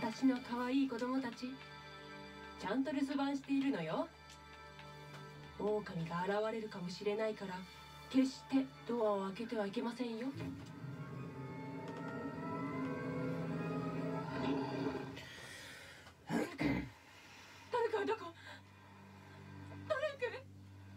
私の可愛い子供たち、ちゃんと留守番しているのよ。狼が現れるかもしれないから、決してドアを開けてはいけませんよ。誰かはどこ？誰か？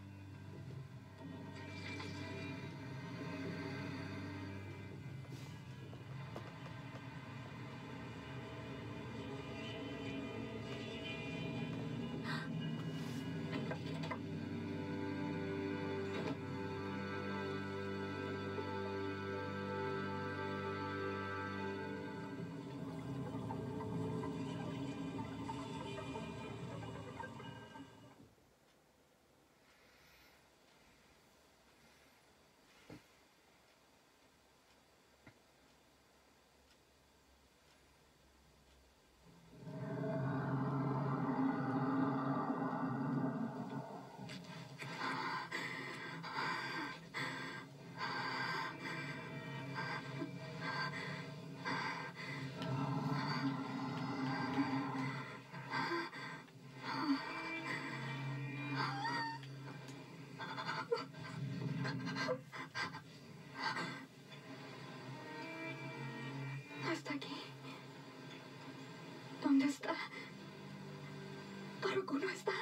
Hasta aquí. ¿Dónde está? Toroku no está.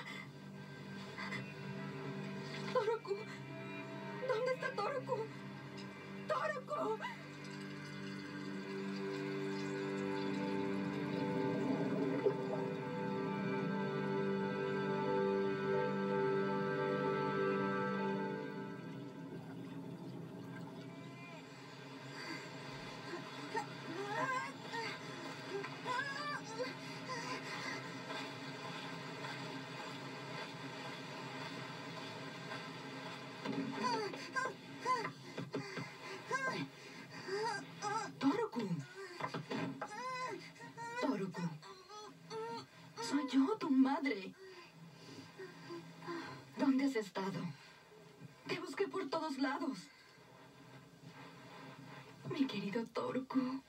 Toroku. ¿Dónde está Toroku? ¡Toroku! Toroku. Soy yo, tu madre. ¿Dónde has estado? Te busqué por todos lados. Mi querido Toroku.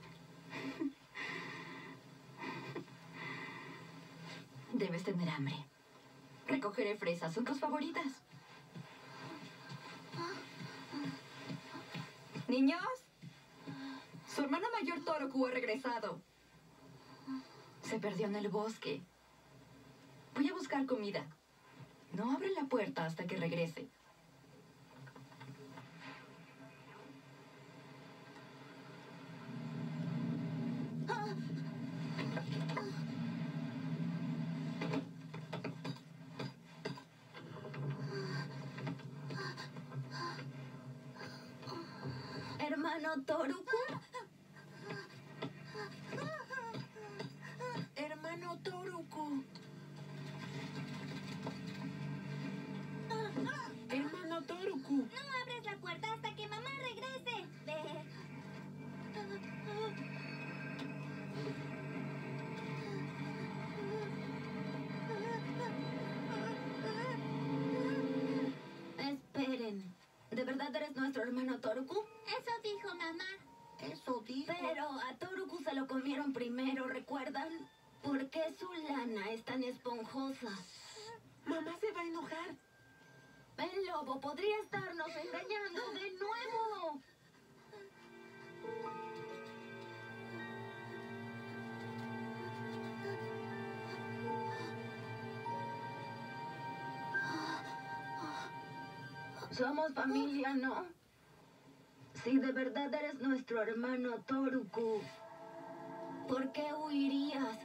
Debes tener hambre. Recogeré fresas, son tus favoritas. Niños, su hermano mayor Toroku ha regresado. Se perdió en el bosque. Voy a buscar comida. No abre la puerta hasta que regrese. Hermano Toroku. Hermano Toroku. Hermano Toroku. No abres la puerta hasta que mamá regrese. Ve. Esperen. ¿De verdad eres nuestro hermano Toroku? Eso dijo mamá. Eso dijo. Pero a Toroku se lo comieron primero, ¿recuerdan? ¿Por qué su lana es tan esponjosa? Mamá se va a enojar. El lobo podría estarnos engañando de nuevo. Somos familia, ¿no? Si de verdad eres nuestro hermano Toroku, ¿por qué huirías?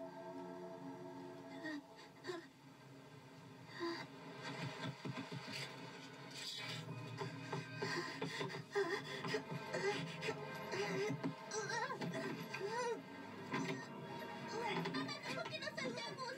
¿Por qué no saltamos?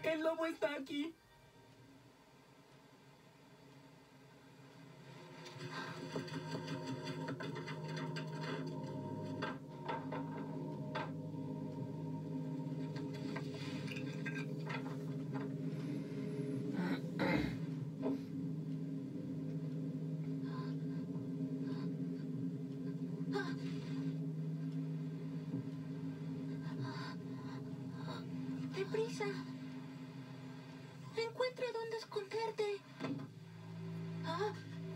¡El lobo está aquí! ¡Deprisa! Encuentra dónde esconderte. Ah.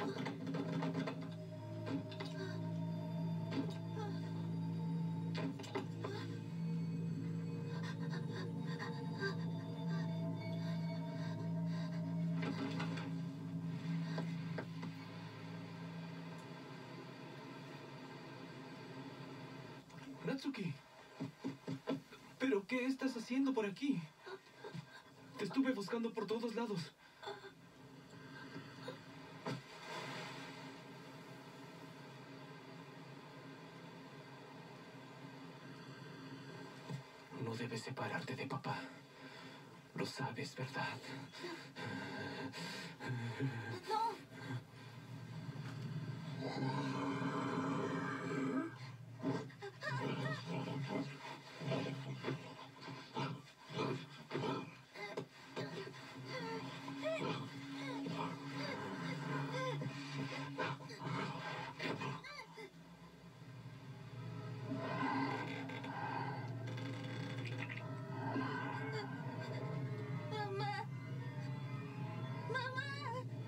Natsuki, ¿pero qué estás haciendo por aquí? Te estuve buscando por todos lados. No debes separarte de papá. Lo sabes, ¿verdad? ¡No! ¡Mamá! ¡Mamá!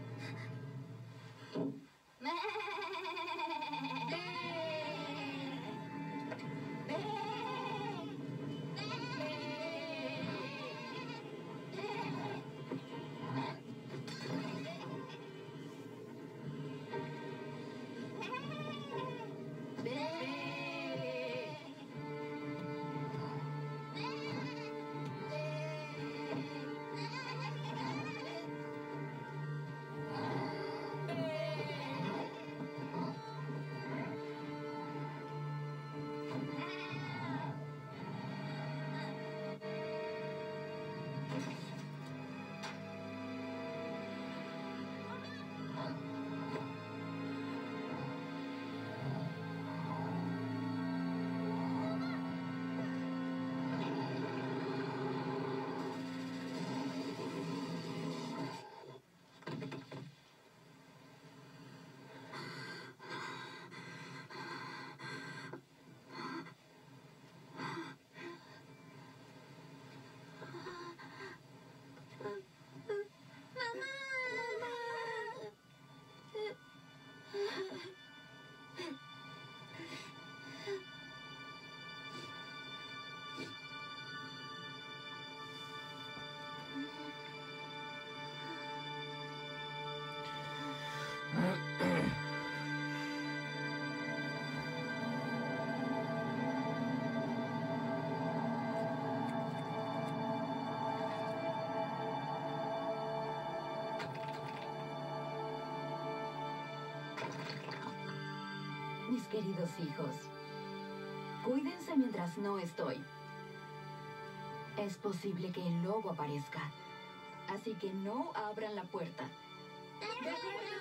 Mis queridos hijos, cuídense mientras no estoy. Es posible que el lobo aparezca, así que no abran la puerta. ¡De acuerdo!